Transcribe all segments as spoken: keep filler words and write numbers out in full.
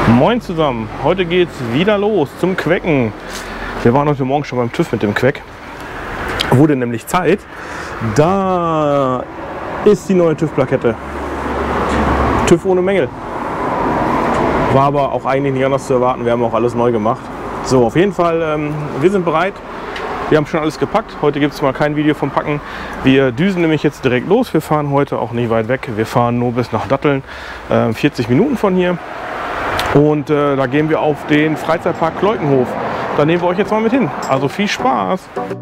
Moin zusammen, heute geht's wieder los zum Quecken. Wir waren heute Morgen schon beim TÜV mit dem Queck. Wurde nämlich Zeit. Da ist die neue TÜV-Plakette. TÜV ohne Mängel. War aber auch eigentlich nicht anders zu erwarten. Wir haben auch alles neu gemacht. So, auf jeden Fall, ähm, wir sind bereit. Wir haben schon alles gepackt. Heute gibt es mal kein Video vom Packen. Wir düsen nämlich jetzt direkt los. Wir fahren heute auch nicht weit weg. Wir fahren nur bis nach Datteln, äh, vierzig Minuten von hier. Und äh, da gehen wir auf den Freizeitpark Kleutenhof. Da nehmen wir euch jetzt mal mit hin. Also viel Spaß!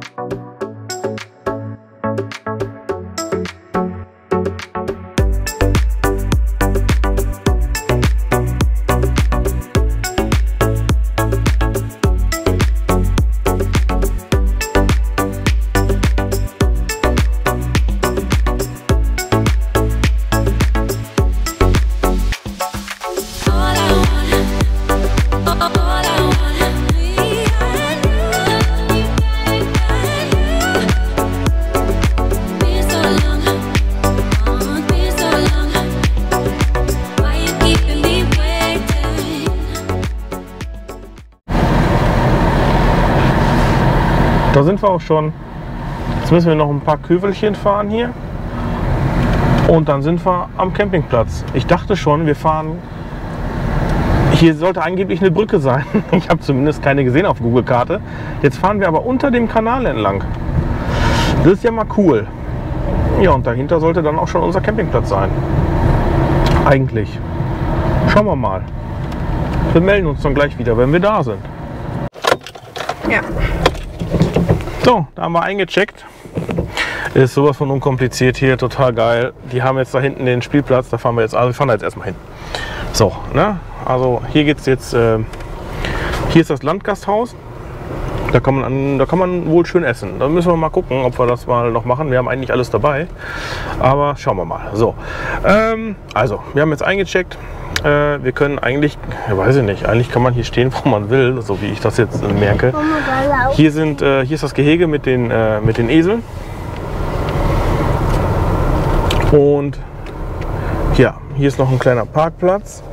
Da sind wir auch schon. Jetzt müssen wir noch ein paar Küvelchen fahren hier. Und dann sind wir am Campingplatz. Ich dachte schon, wir fahren... Hier sollte angeblich eine Brücke sein. Ich habe zumindest keine gesehen auf Google-Karte. Jetzt fahren wir aber unter dem Kanal entlang. Das ist ja mal cool. Ja, und dahinter sollte dann auch schon unser Campingplatz sein. Eigentlich. Schauen wir mal. Wir melden uns dann gleich wieder, wenn wir da sind. Ja. So, da haben wir eingecheckt. Ist sowas von unkompliziert hier, total geil. Die haben jetzt da hinten den Spielplatz, da fahren wir jetzt, also wir fahren da jetzt erstmal hin. So, ne? Also hier geht's jetzt, äh, hier ist das Landgasthaus. Da kann man an, da kann man wohl schön essen. Da müssen wir mal gucken, ob wir das mal noch machen. Wir haben eigentlich alles dabei, aber schauen wir mal. So, ähm, also wir haben jetzt eingecheckt. Äh, wir können eigentlich, ja, weiß ich nicht, eigentlich kann man hier stehen, wo man will, so wie ich das jetzt äh, merke. Hier sind, äh, hier ist das Gehege mit den, äh, mit den Eseln. Und ja, hier ist noch ein kleiner Parkplatz.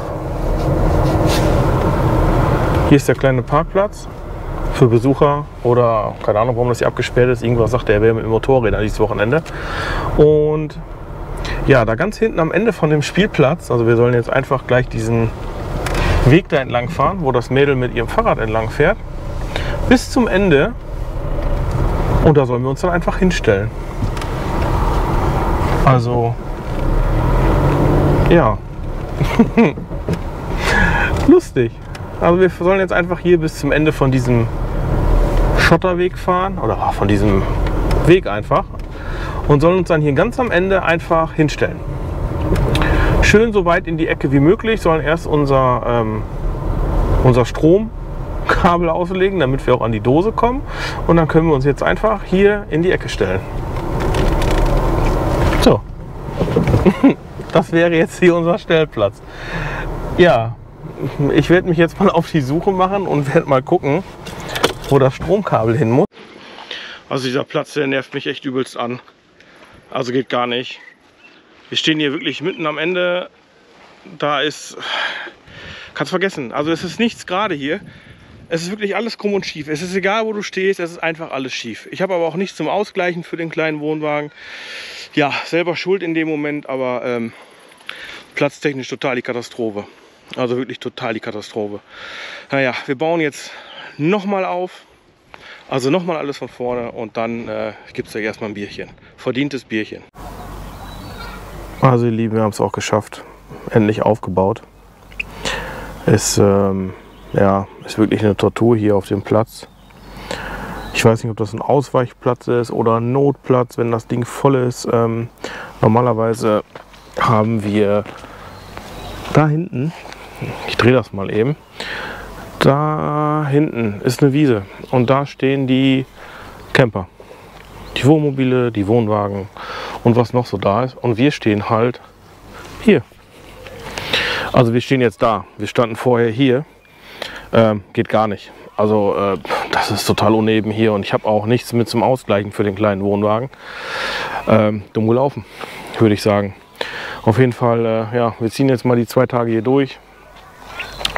Hier ist der kleine Parkplatz für Besucher oder keine Ahnung, warum das hier abgesperrt ist. Irgendwas sagt er, wäre mit dem Motorrädern dieses Wochenende. Und ja, da ganz hinten am Ende von dem Spielplatz, also wir sollen jetzt einfach gleich diesen Weg da entlang fahren, wo das Mädel mit ihrem Fahrrad entlang fährt, bis zum Ende. Und da sollen wir uns dann einfach hinstellen. Also, ja, lustig. Also wir sollen jetzt einfach hier bis zum Ende von diesem Schotterweg fahren oder von diesem Weg einfach und sollen uns dann hier ganz am Ende einfach hinstellen. Schön so weit in die Ecke wie möglich, sollen erst unser, ähm, unser Stromkabel auslegen, damit wir auch an die Dose kommen und dann können wir uns jetzt einfach hier in die Ecke stellen. So, das wäre jetzt hier unser Stellplatz. Ja, ich werde mich jetzt mal auf die Suche machen und werde mal gucken, wo das Stromkabel hin muss. Also dieser Platz, der nervt mich echt übelst an. Also geht gar nicht. Wir stehen hier wirklich mitten am Ende. Da ist... Kannst vergessen. Also es ist nichts gerade hier. Es ist wirklich alles krumm und schief. Es ist egal, wo du stehst. Es ist einfach alles schief. Ich habe aber auch nichts zum Ausgleichen für den kleinen Wohnwagen. Ja, selber schuld in dem Moment, aber ähm, platztechnisch total die Katastrophe. Also wirklich total die Katastrophe. Naja, wir bauen jetzt nochmal auf. Also nochmal alles von vorne und dann äh, gibt es ja erstmal ein Bierchen. Verdientes Bierchen. Also ihr Lieben, wir haben es auch geschafft. Endlich aufgebaut. Es ähm, ja, ist wirklich eine Tortur hier auf dem Platz. Ich weiß nicht, ob das ein Ausweichplatz ist oder ein Notplatz, wenn das Ding voll ist. Ähm, normalerweise haben wir da hinten, ich drehe das mal eben, da hinten ist eine Wiese und da stehen die Camper, die Wohnmobile, die Wohnwagen und was noch so da ist. Und wir stehen halt hier. Also wir stehen jetzt da. Wir standen vorher hier. Ähm, geht gar nicht. Also äh, das ist total uneben hier und ich habe auch nichts mit zum Ausgleichen für den kleinen Wohnwagen. Ähm, dumm gelaufen, würde ich sagen. Auf jeden Fall, äh, ja, wir ziehen jetzt mal die zwei Tage hier durch.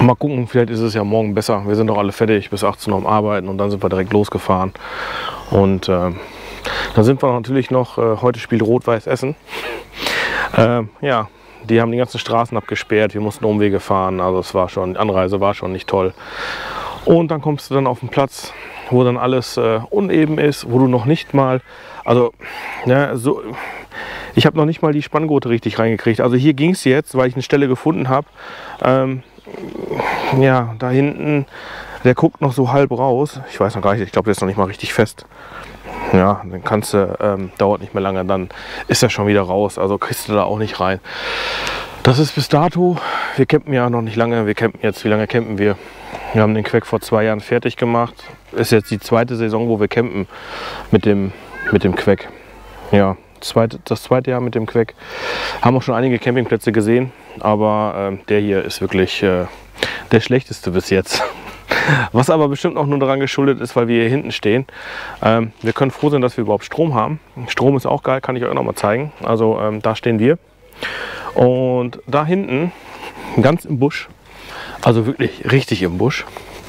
Mal gucken, vielleicht ist es ja morgen besser. Wir sind doch alle fertig bis achtzehn Uhr am Arbeiten und dann sind wir direkt losgefahren. Und äh, dann sind wir natürlich noch, äh, heute spielt Rot-Weiß Essen. Äh, ja, die haben die ganzen Straßen abgesperrt, wir mussten Umwege fahren, also es war schon, die Anreise war schon nicht toll. Und dann kommst du dann auf den Platz, wo dann alles äh, uneben ist, wo du noch nicht mal, also ja, so, ich habe noch nicht mal die Spanngurte richtig reingekriegt. Also hier ging es jetzt, weil ich eine Stelle gefunden habe. Ähm, ja, da hinten, der guckt noch so halb raus. Ich weiß noch gar nicht, ich glaube, der ist noch nicht mal richtig fest. Ja, dann kannst du, ähm, dauert nicht mehr lange, dann ist er schon wieder raus. Also kriegst du da auch nicht rein. Das ist bis dato, wir campen ja noch nicht lange, wir campen jetzt, wie lange campen wir? Wir haben den Queck vor zwei Jahren fertig gemacht. Ist jetzt die zweite Saison, wo wir campen mit dem, mit dem Queck. Ja, zweite, das zweite Jahr mit dem Queck. Haben auch schon einige Campingplätze gesehen, aber äh, der hier ist wirklich äh, der schlechteste bis jetzt. Was aber bestimmt auch nur daran geschuldet ist, weil wir hier hinten stehen. Ähm, wir können froh sein, dass wir überhaupt Strom haben. Strom ist auch geil, kann ich euch auch noch mal zeigen. Also ähm, da stehen wir. Und da hinten, ganz im Busch, also wirklich richtig im Busch,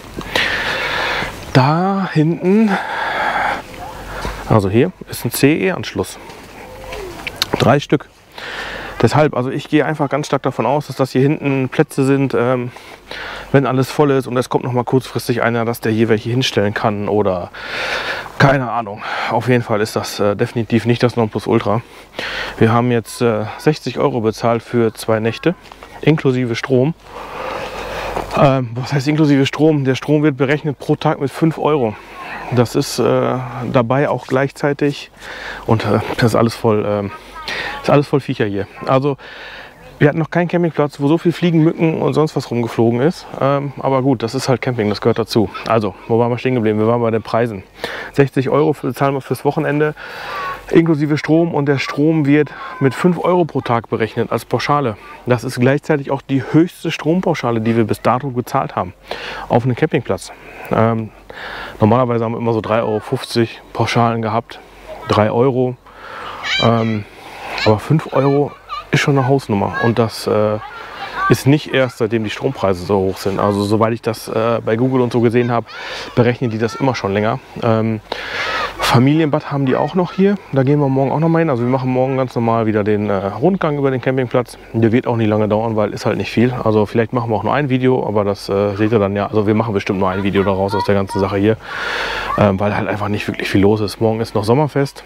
da hinten, also hier ist ein C E-Anschluss. Drei Stück. Deshalb, also ich gehe einfach ganz stark davon aus, dass das hier hinten Plätze sind, ähm, wenn alles voll ist und es kommt noch mal kurzfristig einer, dass der hier welche hinstellen kann oder keine Ahnung. Auf jeden Fall ist das äh, definitiv nicht das Nonplusultra. Wir haben jetzt äh, sechzig Euro bezahlt für zwei Nächte, inklusive Strom. Ähm, was heißt inklusive Strom? Der Strom wird berechnet pro Tag mit fünf Euro. Das ist äh, dabei auch gleichzeitig und äh, das ist alles voll, äh, ist alles voll Viecher hier. Also wir hatten noch keinen Campingplatz, wo so viel Fliegen, Mücken und sonst was rumgeflogen ist. Ähm, aber gut, das ist halt Camping, das gehört dazu. Also, wo waren wir stehen geblieben? Wir waren bei den Preisen. sechzig Euro bezahlen wir fürs Wochenende, inklusive Strom. Und der Strom wird mit fünf Euro pro Tag berechnet als Pauschale. Das ist gleichzeitig auch die höchste Strompauschale, die wir bis dato gezahlt haben auf einem Campingplatz. Ähm, normalerweise haben wir immer so drei Euro fünfzig Pauschalen gehabt. drei Euro. Ähm, aber fünf Euro ist schon eine Hausnummer und das äh, ist nicht erst seitdem die Strompreise so hoch sind. Also soweit ich das äh, bei Google und so gesehen habe, berechnen die das immer schon länger. Ähm, Familienbad haben die auch noch hier, da gehen wir morgen auch noch mal hin. Also wir machen morgen ganz normal wieder den äh, Rundgang über den Campingplatz. Der wird auch nicht lange dauern, weil ist halt nicht viel. Also vielleicht machen wir auch nur ein Video, aber das äh, seht ihr dann ja. Also wir machen bestimmt nur ein Video daraus aus der ganzen Sache hier, ähm, weil halt einfach nicht wirklich viel los ist. Morgen ist noch Sommerfest.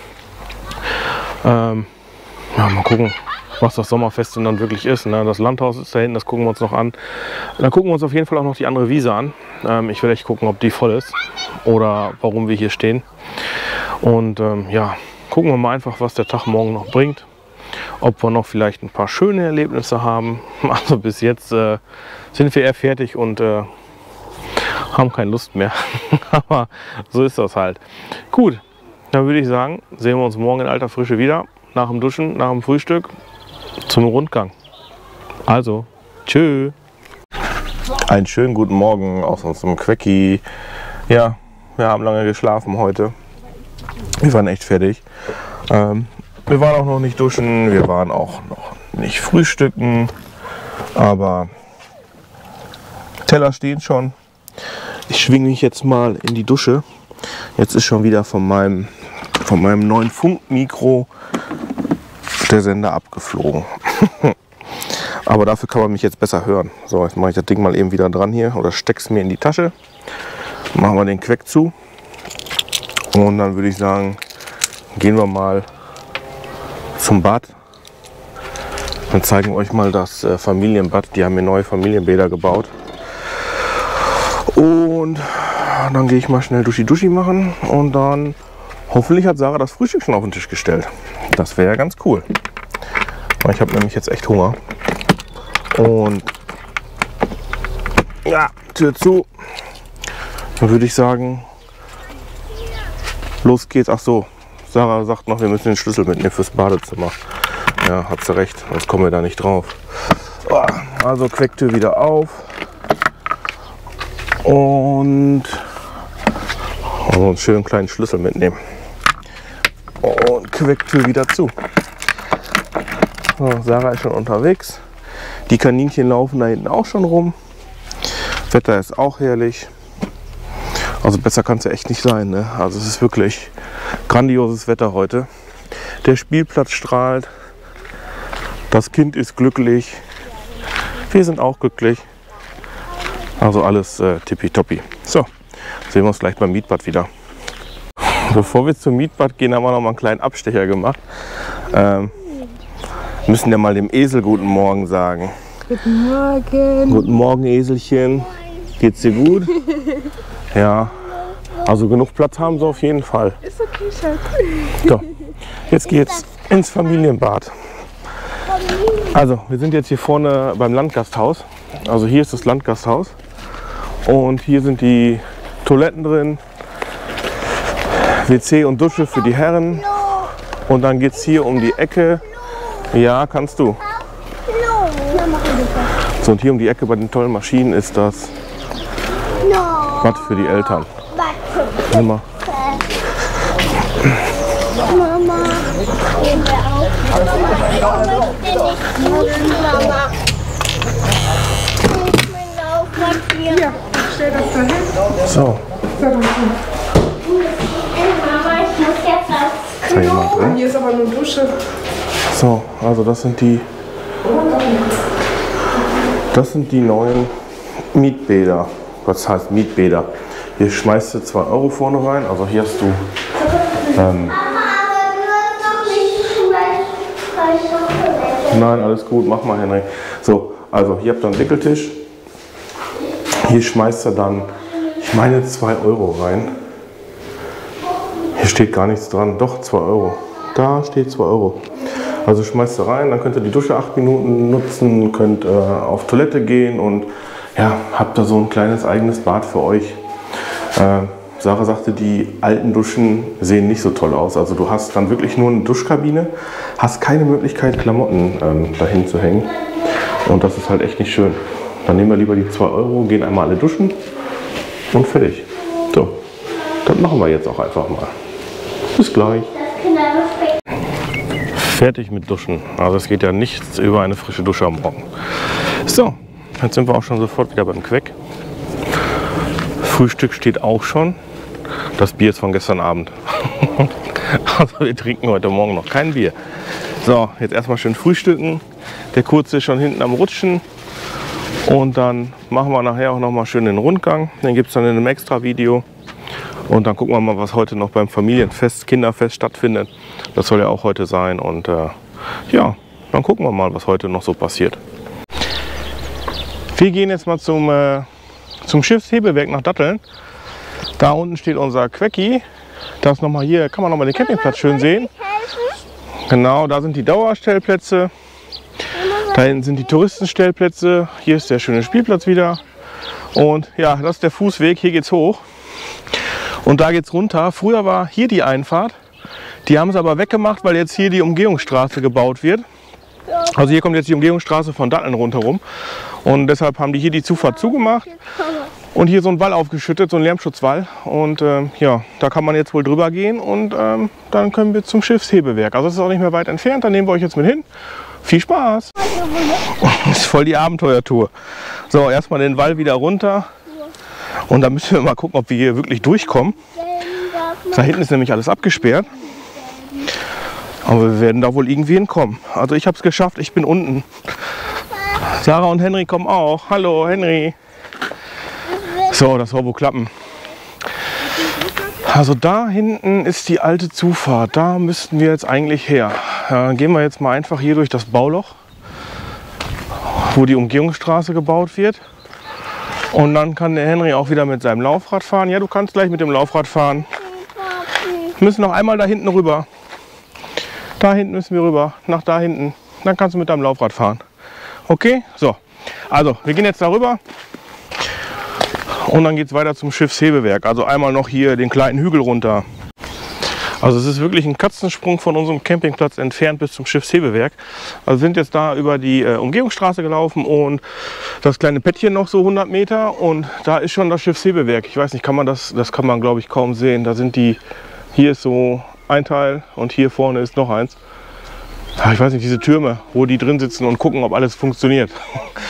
Ähm, ja, mal gucken, was das Sommerfest denn dann wirklich ist. Ne? Das Landhaus ist da hinten, das gucken wir uns noch an. Dann gucken wir uns auf jeden Fall auch noch die andere Wiese an. Ähm, ich werde echt gucken, ob die voll ist oder warum wir hier stehen. Und ähm, ja, gucken wir mal einfach, was der Tag morgen noch bringt. Ob wir noch vielleicht ein paar schöne Erlebnisse haben. Also bis jetzt äh, sind wir eher fertig und äh, haben keine Lust mehr. Aber so ist das halt. Gut, dann würde ich sagen, sehen wir uns morgen in alter Frische wieder. Nach dem Duschen, nach dem Frühstück zum Rundgang. Also, tschö. Einen schönen guten Morgen aus unserem Quecki. Ja, wir haben lange geschlafen heute. Wir waren echt fertig. Ähm, wir waren auch noch nicht duschen, wir waren auch noch nicht frühstücken. Aber Teller stehen schon. Ich schwinge mich jetzt mal in die Dusche. Jetzt ist schon wieder von meinem, von meinem neuen Funkmikro der Sender abgeflogen. Aber dafür kann man mich jetzt besser hören. So, jetzt mache ich das Ding mal eben wieder dran hier oder stecke es mir in die Tasche. Machen wir den Queck zu. Und dann würde ich sagen, gehen wir mal zum Bad. Dann zeigen wir euch mal das äh, Familienbad. Die haben hier neue Familienbäder gebaut. Und dann gehe ich mal schnell Duschi-Duschi machen und dann hoffentlich hat Sarah das Frühstück schon auf den Tisch gestellt. Das wäre ja ganz cool. Ich habe nämlich jetzt echt Hunger. Und ja, Tür zu. Dann würde ich sagen, los geht's. Ach so, Sarah sagt noch, wir müssen den Schlüssel mitnehmen fürs Badezimmer. Ja, hat sie recht, sonst kommen wir da nicht drauf. Also Quecktür wieder auf. Und also einen schönen kleinen Schlüssel mitnehmen. Und Quecktür wieder zu. So, Sarah ist schon unterwegs. Die Kaninchen laufen da hinten auch schon rum. Wetter ist auch herrlich. Also besser kann es ja echt nicht sein, ne? Also es ist wirklich grandioses Wetter heute. Der Spielplatz strahlt. Das Kind ist glücklich. Wir sind auch glücklich. Also alles äh, tippitoppi. So, sehen wir uns gleich beim Mietbad wieder. Bevor wir zum Mietbad gehen, haben wir noch mal einen kleinen Abstecher gemacht. Ähm, müssen ja mal dem Esel guten Morgen sagen. Guten Morgen. Guten Morgen, Eselchen. Geht's dir gut? Ja. Also genug Platz haben sie auf jeden Fall. Ist okay, Schatz. So, jetzt geht's ins Familienbad. Also, wir sind jetzt hier vorne beim Landgasthaus. Also hier ist das Landgasthaus. Und hier sind die Toiletten drin. W C und Dusche für die Herren. Und dann geht es hier um die Ecke. Ja, kannst du. So, und hier um die Ecke bei den tollen Maschinen ist das Bad für die Eltern. Nimm mal. Mama, gehen wir auch. Ich möchte nicht Mama. Ich mein Laufrad hier. Ja, stell das da hin. So. Mama, ich muss jetzt aufs Ist da jemand drin? Hier ist aber nur Dusche. So, also das sind die. Das sind die neuen Mietbäder. Was heißt Mietbäder? Hier schmeißt du zwei Euro vorne rein. Also hier hast du. Ähm, Nein, alles gut, mach mal, Henry. So, also hier habt ihr einen Wickeltisch. Hier schmeißt ihr dann, ich meine, zwei Euro rein. Hier steht gar nichts dran. Doch, zwei Euro. Da steht zwei Euro. Also schmeißt ihr rein, dann könnt ihr die Dusche acht Minuten nutzen, könnt äh, auf Toilette gehen und ja, habt da so ein kleines eigenes Bad für euch. Äh, Sarah sagte, die alten Duschen sehen nicht so toll aus. Also du hast dann wirklich nur eine Duschkabine, hast keine Möglichkeit, Klamotten ähm, dahin zu hängen. Und das ist halt echt nicht schön. Dann nehmen wir lieber die zwei Euro, gehen einmal alle duschen und fertig. So, das machen wir jetzt auch einfach mal. Bis gleich. Fertig mit Duschen. Also es geht ja nichts über eine frische Dusche am Morgen. So, jetzt sind wir auch schon sofort wieder beim Queck. Frühstück steht auch schon. Das Bier ist von gestern Abend. Also wir trinken heute Morgen noch kein Bier. So, jetzt erstmal schön frühstücken. Der Kurze ist schon hinten am Rutschen. Und dann machen wir nachher auch noch mal schön den Rundgang. Den gibt es dann in einem extra Video. Und dann gucken wir mal, was heute noch beim Familienfest, Kinderfest stattfindet. Das soll ja auch heute sein. Und äh, ja, dann gucken wir mal, was heute noch so passiert. Wir gehen jetzt mal zum, äh, zum Schiffshebewerk nach Datteln. Da unten steht unser Quecki. Das noch mal hier, kann man noch mal den Campingplatz schön sehen. Genau, da sind die Dauerstellplätze. Da hinten sind die Touristenstellplätze. Hier ist der schöne Spielplatz wieder. Und ja, das ist der Fußweg. Hier geht's hoch. Und da geht's runter. Früher war hier die Einfahrt. Die haben es aber weggemacht, weil jetzt hier die Umgehungsstraße gebaut wird. Also hier kommt jetzt die Umgehungsstraße von Datteln rundherum. Und deshalb haben die hier die Zufahrt zugemacht. Und hier so ein Wall aufgeschüttet, so ein Lärmschutzwall. Und äh, ja, da kann man jetzt wohl drüber gehen und ähm, dann können wir zum Schiffshebewerk. Also das ist auch nicht mehr weit entfernt, da nehmen wir euch jetzt mit hin. Viel Spaß! Das ist voll die Abenteuertour. So, erstmal den Wall wieder runter. Und dann müssen wir mal gucken, ob wir hier wirklich durchkommen. Da hinten ist nämlich alles abgesperrt. Aber wir werden da wohl irgendwie hinkommen. Also ich habe es geschafft, ich bin unten. Sarah und Henry kommen auch. Hallo Henry. So, das soll wohl klappen. Also da hinten ist die alte Zufahrt. Da müssten wir jetzt eigentlich her. Ja, dann gehen wir jetzt mal einfach hier durch das Bauloch, wo die Umgehungsstraße gebaut wird. Und dann kann der Henry auch wieder mit seinem Laufrad fahren. Ja, du kannst gleich mit dem Laufrad fahren. Wir müssen noch einmal da hinten rüber. Da hinten müssen wir rüber, nach da hinten. Dann kannst du mit deinem Laufrad fahren. Okay? So. Also, wir gehen jetzt da rüber. Und dann geht es weiter zum Schiffshebewerk. Also einmal noch hier den kleinen Hügel runter. Also es ist wirklich ein Katzensprung von unserem Campingplatz entfernt bis zum Schiffshebewerk. Also sind jetzt da über die äh, Umgehungsstraße gelaufen und das kleine Pättchen noch so hundert Meter. Und da ist schon das Schiffshebewerk. Ich weiß nicht, kann man das, das kann man glaube ich kaum sehen. Da sind die, hier ist so ein Teil und hier vorne ist noch eins. Ich weiß nicht, diese Türme, wo die drin sitzen und gucken, ob alles funktioniert.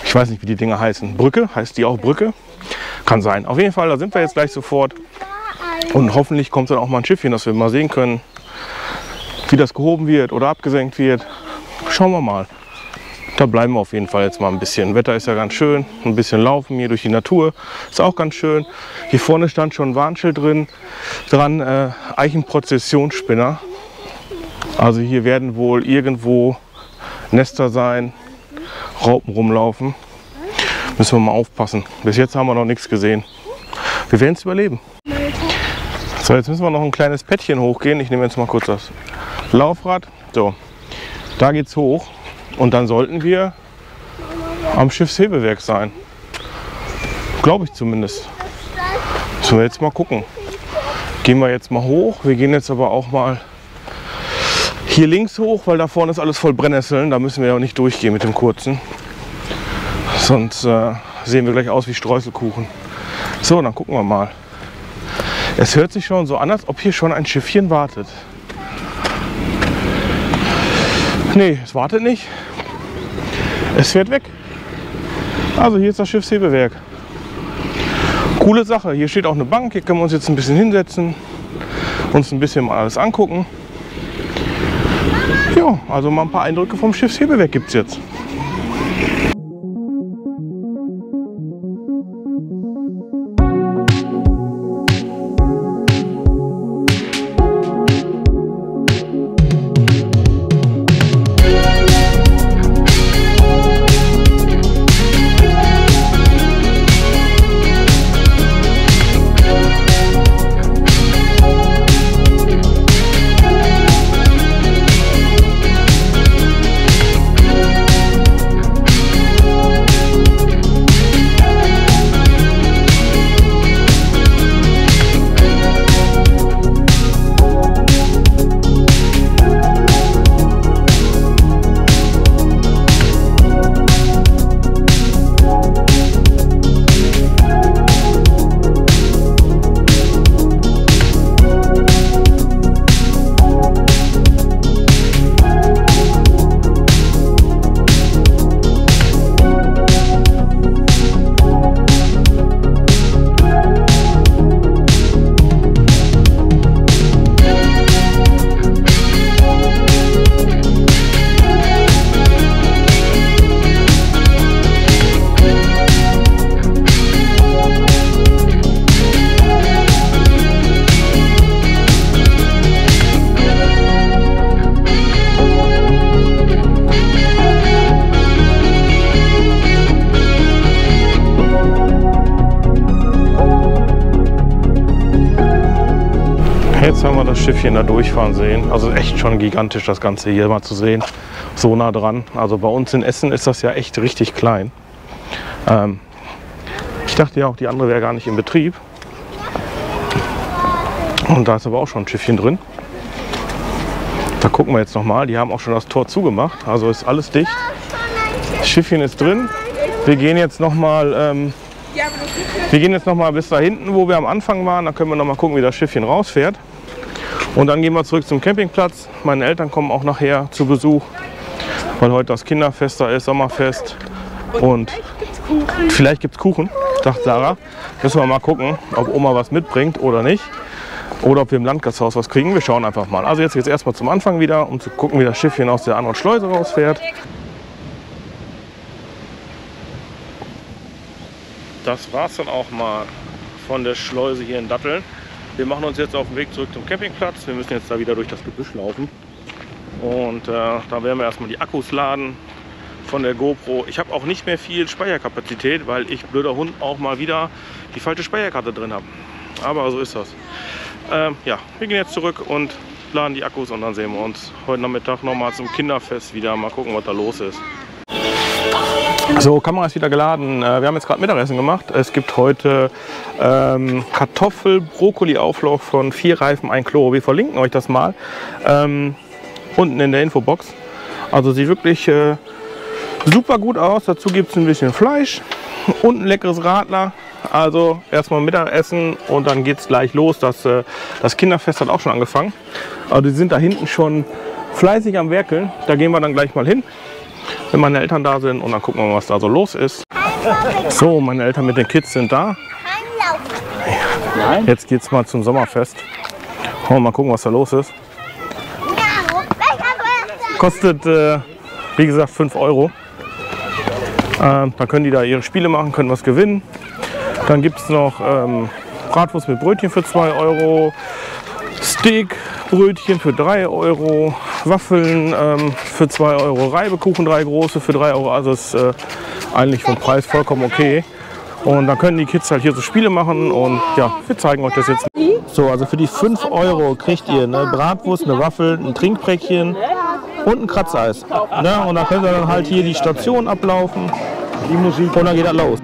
Ich weiß nicht, wie die Dinger heißen. Brücke? Heißt die auch Brücke? Kann sein. Auf jeden Fall, da sind wir jetzt gleich sofort. Und hoffentlich kommt dann auch mal ein Schiffchen, dass wir mal sehen können, wie das gehoben wird oder abgesenkt wird. Schauen wir mal. Da bleiben wir auf jeden Fall jetzt mal ein bisschen. Wetter ist ja ganz schön. Ein bisschen laufen hier durch die Natur. Ist auch ganz schön. Hier vorne stand schon ein Warnschild drin. Dran äh, Eichenprozessionsspinner. Also hier werden wohl irgendwo Nester sein. Raupen rumlaufen. Müssen wir mal aufpassen. Bis jetzt haben wir noch nichts gesehen. Wir werden es überleben. So, jetzt müssen wir noch ein kleines Pättchen hochgehen. Ich nehme jetzt mal kurz das Laufrad. So, da geht's hoch. Und dann sollten wir am Schiffshebewerk sein. Glaube ich zumindest. So, jetzt mal gucken. Gehen wir jetzt mal hoch. Wir gehen jetzt aber auch mal hier links hoch, weil da vorne ist alles voll Brennnesseln. Da müssen wir ja nicht durchgehen mit dem kurzen. Sonst äh, sehen wir gleich aus wie Streuselkuchen. So, dann gucken wir mal. Es hört sich schon so an, als ob hier schon ein Schiffchen wartet. Nee, es wartet nicht. Es fährt weg. Also hier ist das Schiffshebewerk. Coole Sache. Hier steht auch eine Bank. Hier können wir uns jetzt ein bisschen hinsetzen. Uns ein bisschen mal alles angucken. Ja, also mal ein paar Eindrücke vom Schiffshebewerk gibt es jetzt. Jetzt haben wir das Schiffchen da durchfahren sehen. Also echt schon gigantisch, das Ganze hier mal zu sehen. So nah dran. Also bei uns in Essen ist das ja echt richtig klein. Ähm, ich dachte ja auch, die andere wäre gar nicht in Betrieb. Und da ist aber auch schon ein Schiffchen drin. Da gucken wir jetzt noch mal. Die haben auch schon das Tor zugemacht. Also ist alles dicht. Das Schiffchen ist drin. Wir gehen jetzt noch mal, ähm, wir gehen jetzt noch mal bis da hinten, wo wir am Anfang waren. Da können wir noch mal gucken, wie das Schiffchen rausfährt. Und dann gehen wir zurück zum Campingplatz. Meine Eltern kommen auch nachher zu Besuch, weil heute das Kinderfest da ist, Sommerfest. Und vielleicht gibt es Kuchen, sagt Sarah. Müssen wir mal gucken, ob Oma was mitbringt oder nicht. Oder ob wir im Landgasthaus was kriegen. Wir schauen einfach mal. Also jetzt geht es erstmal zum Anfang wieder, um zu gucken, wie das Schiffchen aus der anderen Schleuse rausfährt. Das war es dann auch mal von der Schleuse hier in Datteln. Wir machen uns jetzt auf den Weg zurück zum Campingplatz. Wir müssen jetzt da wieder durch das Gebüsch laufen. Und äh, da werden wir erstmal die Akkus laden von der GoPro. Ich habe auch nicht mehr viel Speicherkapazität, weil ich, blöder Hund, auch mal wieder die falsche Speicherkarte drin habe. Aber so ist das. Ähm, ja, wir gehen jetzt zurück und laden die Akkus und dann sehen wir uns heute Nachmittag nochmal zum Kinderfest wieder. Mal gucken, was da los ist. So, Kamera ist wieder geladen. Wir haben jetzt gerade Mittagessen gemacht. Es gibt heute ähm, Kartoffel-Brokkoli-Auflauf von vier Reifen, ein Klo. Wir verlinken euch das mal ähm, unten in der Infobox. Also sieht wirklich äh, super gut aus. Dazu gibt es ein bisschen Fleisch und ein leckeres Radler. Also erstmal Mittagessen und dann geht es gleich los. Das, äh, das Kinderfest hat auch schon angefangen. Also die sind da hinten schon fleißig am Werkeln. Da gehen wir dann gleich mal hin. wenn meine Eltern da sind und dann gucken wir mal, was da so los ist. So, meine Eltern mit den Kids sind da. Jetzt geht's mal zum Sommerfest. Wollen wir mal gucken, was da los ist. Kostet, äh, wie gesagt, fünf Euro. Äh, da können die da ihre Spiele machen, können was gewinnen. Dann gibt es noch ähm, Bratwurst mit Brötchen für zwei Euro, Steakbrötchen für drei Euro, Waffeln ähm, für zwei Euro, Reibekuchen drei große für drei Euro. Also ist äh, eigentlich vom Preis vollkommen okay. Und dann können die Kids halt hier so Spiele machen und ja, wir zeigen euch das jetzt. So, also für die fünf Euro kriegt ihr eine Bratwurst, eine Waffel, ein Trinkpäckchen und ein Kratzeis. Ne? Und dann könnt ihr dann halt hier die Station ablaufen, die Musik, und dann geht das los.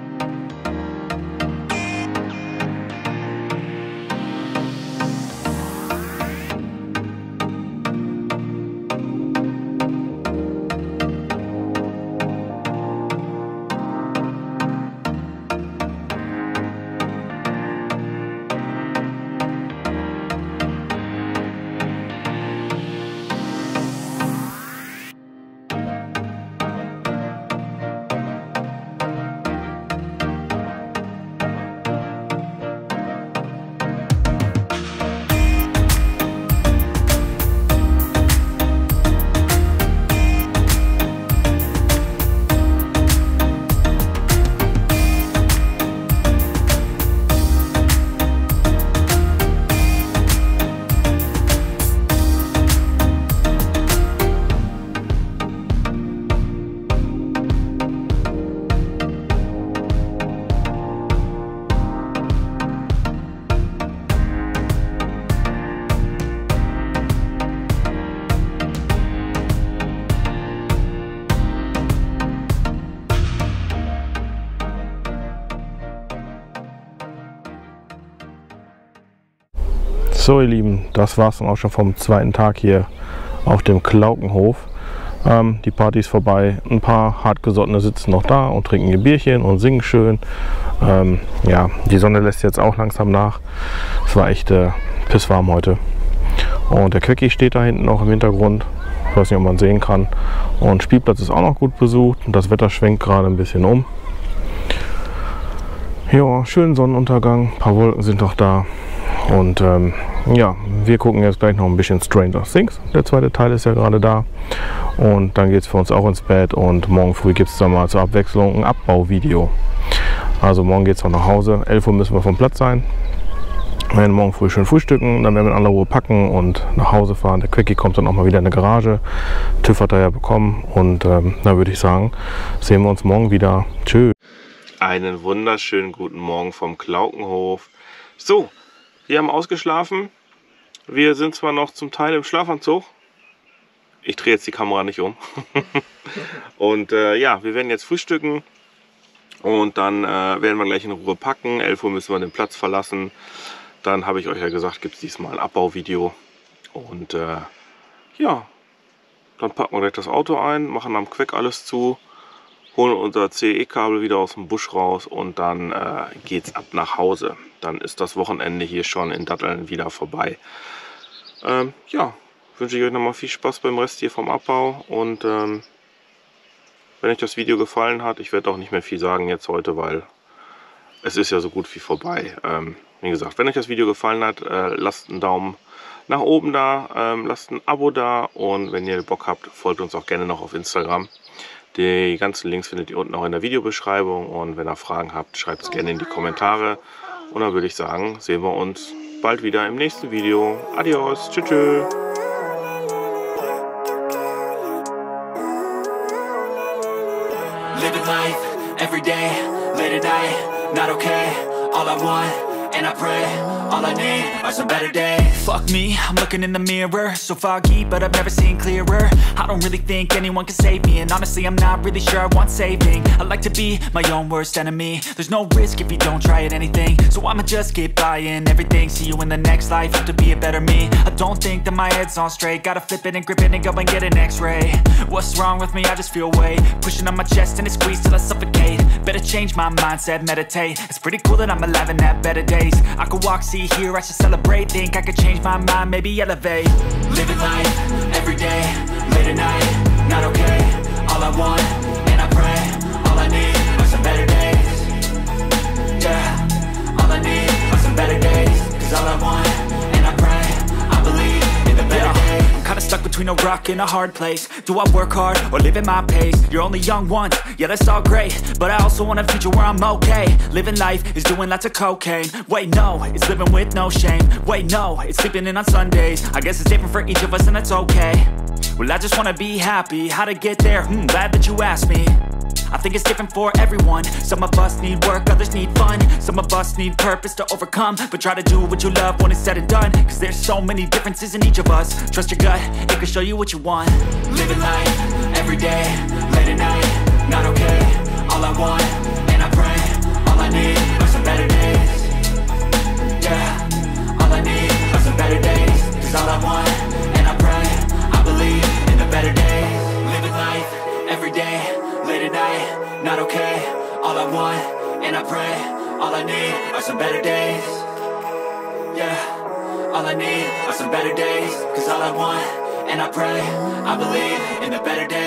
So ihr Lieben, das war es dann auch schon vom zweiten Tag hier auf dem Klaukenhof. Ähm, die Party ist vorbei, ein paar hartgesottene sitzen noch da und trinken ihr Bierchen und singen schön. Ähm, ja, die Sonne lässt jetzt auch langsam nach. Es war echt äh, pisswarm heute. Und der Quecki steht da hinten noch im Hintergrund. Ich weiß nicht, ob man sehen kann. Und Spielplatz ist auch noch gut besucht. Und das Wetter schwenkt gerade ein bisschen um. Ja, schönen Sonnenuntergang. Ein paar Wolken sind noch da. Und ähm, ja, wir gucken jetzt gleich noch ein bisschen Stranger Things. Der zweite Teil ist ja gerade da. Und dann geht es für uns auch ins Bett. Und morgen früh gibt es dann mal zur Abwechslung ein Abbauvideo. Also morgen geht es auch nach Hause. elf Uhr müssen wir vom Platz sein. Wir werden morgen früh schön frühstücken. Dann werden wir in aller Ruhe packen und nach Hause fahren. Der Quickie kommt dann auch mal wieder in die Garage. TÜV hat er ja bekommen. Und ähm, dann würde ich sagen, sehen wir uns morgen wieder. Tschüss. Einen wunderschönen guten Morgen vom Klaukenhof. So. Wir haben ausgeschlafen. Wir sind zwar noch zum Teil im Schlafanzug. Ich drehe jetzt die Kamera nicht um. Und äh, ja, wir werden jetzt frühstücken. Und dann äh, werden wir gleich in Ruhe packen. elf Uhr müssen wir den Platz verlassen. Dann habe ich euch ja gesagt, gibt es diesmal ein Abbauvideo. Und äh, ja, dann packen wir gleich das Auto ein, machen am Queck alles zu. Holen unser C E-Kabel wieder aus dem Busch raus und dann äh, geht's ab nach Hause. Dann ist das Wochenende hier schon in Datteln wieder vorbei. Ähm, ja, wünsche ich euch nochmal viel Spaß beim Rest hier vom Abbau. Und ähm, wenn euch das Video gefallen hat, ich werde auch nicht mehr viel sagen jetzt heute, weil es ist ja so gut wie vorbei. Ähm, wie gesagt, wenn euch das Video gefallen hat, äh, lasst einen Daumen nach oben da, ähm, lasst ein Abo da und wenn ihr Bock habt, folgt uns auch gerne noch auf Instagram. Die ganzen Links findet ihr unten auch in der Videobeschreibung und wenn ihr Fragen habt, schreibt es gerne in die Kommentare. Und dann würde ich sagen, sehen wir uns bald wieder im nächsten Video. Adios, tschüss, tschüss. Living life, every day, late at night, not okay, all I want, and I pray, all I need are some better days. Fuck me, I'm looking in the mirror, so foggy, but I've never seen clearer. I don't really think anyone can save me, and honestly I'm not really sure I want saving. I like to be my own worst enemy. There's no risk if you don't try at anything, so I'ma just keep buying everything. See you in the next life, have to be a better me. I don't think that my head's on straight, gotta flip it and grip it and go and get an x-ray. What's wrong with me? I just feel weight pushing on my chest and it squeezes till I suffocate. Better change my mindset, meditate. It's pretty cool that I'm alive and have better days. I could walk, see, hear, I should celebrate. Think I could change my mind, maybe elevate. Living life, every day, late at night, not okay. All I all I want, and I pray, all I need are some better days. Yeah, all I need are some better days. Cause all I want, and I pray, I believe in the better yeah. days. I'm kinda stuck between a rock and a hard place. Do I work hard or live at my pace? You're only young once, yeah that's all great, but I also want a future where I'm okay. Living life is doing lots of cocaine. Wait no, it's living with no shame. Wait no, it's sleeping in on Sundays. I guess it's different for each of us and that's okay. Well I just wanna be happy, how to get there? Hmm, glad that you asked me. I think it's different for everyone. Some of us need work, others need fun. Some of us need purpose to overcome. But try to do what you love when it's said and done. Cause there's so many differences in each of us. Trust your gut, it can show you what you want. Living life, every day, late at night, not okay. All I want, and I pray, all I need are some better days. Yeah, all I need are some better days. Cause all I want, and I pray, I believe in the better days. Living life, every day, late at night, not okay. All I want, and I pray, all I need are some better days. Yeah, all I need are some better days. Cause all I want, and I pray, I believe in the better days.